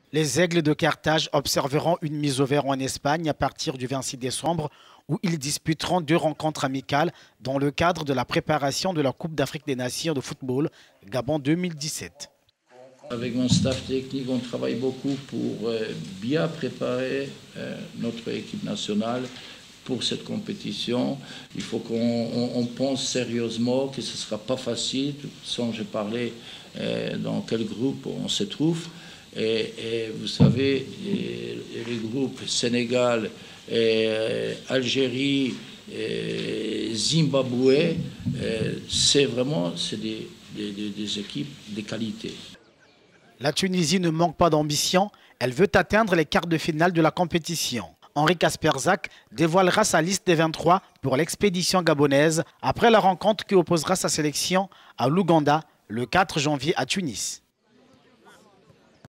Les Aigles de Carthage observeront une mise au vert en Espagne à partir du 26 décembre où ils disputeront 2 rencontres amicales dans le cadre de la préparation de la Coupe d'Afrique des Nations de football Gabon 2017. Avec mon staff technique, on travaille beaucoup pour bien préparer notre équipe nationale pour cette compétition. Il faut qu'on pense sérieusement que ce ne sera pas facile, sans je parler dans quel groupe on se trouve. Et vous savez, les groupes Sénégal, Algérie, Zimbabwe, c'est des équipes de qualité. La Tunisie ne manque pas d'ambition, elle veut atteindre les quarts de finale de la compétition. Henri Kasperzak dévoilera sa liste des 23 pour l'expédition gabonaise après la rencontre qui opposera sa sélection à l'Ouganda le 4 janvier à Tunis.